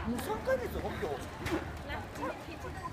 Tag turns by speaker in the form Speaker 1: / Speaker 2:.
Speaker 1: もう3回目ですよ、今日。